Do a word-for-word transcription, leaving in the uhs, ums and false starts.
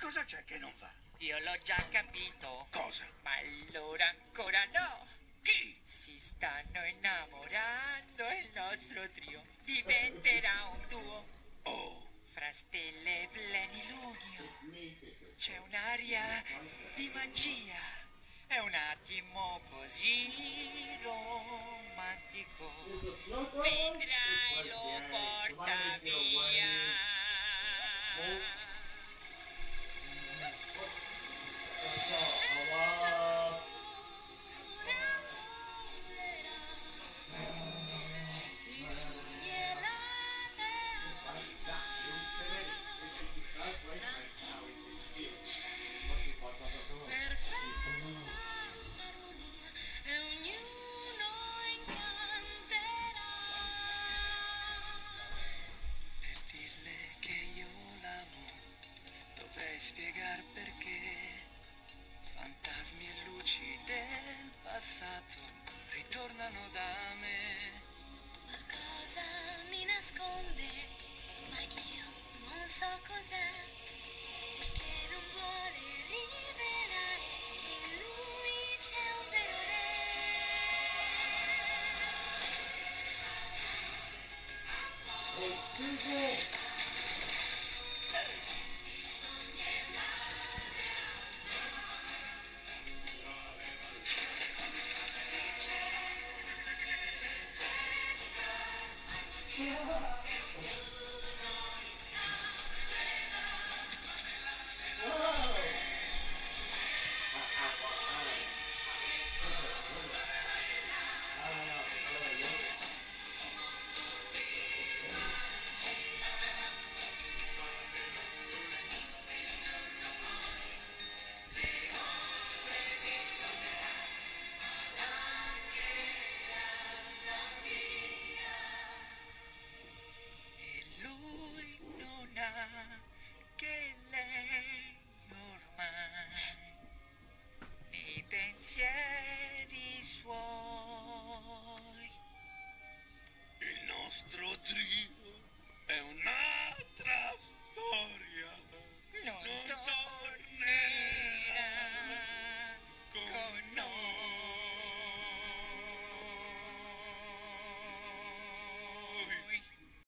cosa c'è che non va? Io l'ho già capito. Cosa? Ma allora ancora no. Chi? Si stanno innamorando e il nostro trio diventerà un duo. Oh. Fra stelle e plenilunio c'è un'aria di magia. È un attimo così romantico. Vedrai, lo porta via. Spiegar perché fantasmi e luci del passato ritornano da me. Qualcosa mi nasconde, ma io non so cos'è, perché non vuole rivelare che in lui c'è un vero re. Che lei ormai nei pensieri suoi Il nostro trio